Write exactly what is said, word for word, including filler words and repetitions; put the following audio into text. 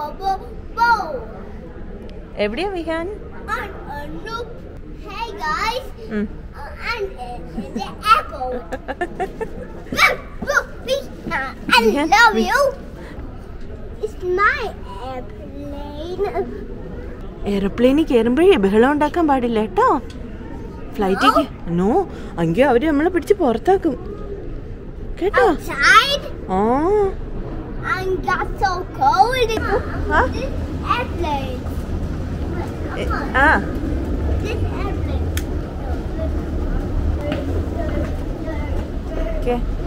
എവിടെയാ Vihaan? Hey guys, mm. uh, and uh, the apple. Look, look, I Vihan, love we... you. It's my airplane. എയർപ്ലെയിനിൽ കയറുമ്പോഴേ ബഹളം ഉണ്ടാക്കാൻ പാടില്ല കേട്ടോ. ഫ്ലൈറ്റിക്ക് no, എങ്കിൽ അവര് നമ്മളെ പിടിച്ച് പുറത്താക്കും കേട്ടോ. ആ I got so cold. Huh? This airplane. Ah. This airplane. Okay.